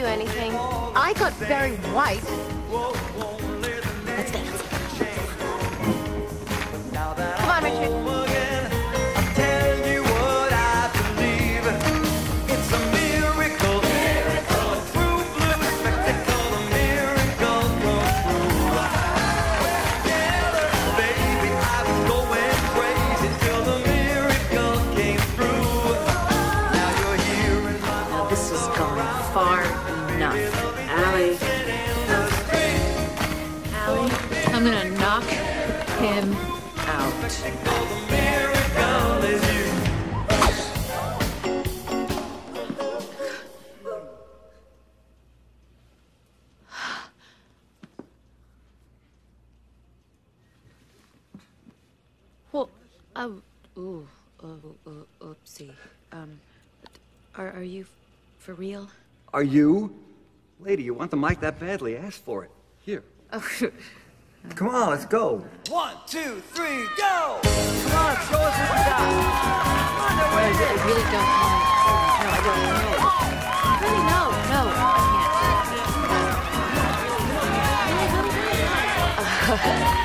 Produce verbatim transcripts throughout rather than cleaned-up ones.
anything. I got very white. Let's dance. Come on, Richard. Far enough. Allie. Allie, I'm gonna knock him out. Well, um, ooh, oh, oh, oopsie. Um, are, are you for real? Are you? Lady, you want the mic that badly? Ask for it. Here. Oh. Come on, let's go. One, two, three, go! Come on, show us what you got. I really don't know. No, I don't know. Really, no, no, I can't.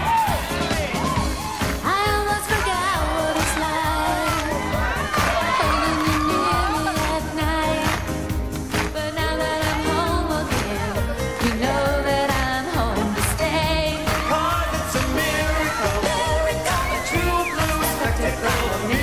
I almost forgot what it's like holding you near me at night. But now that I'm home again, you know that I'm home to stay. 'Cause it's a miracle, a true blue spectacle.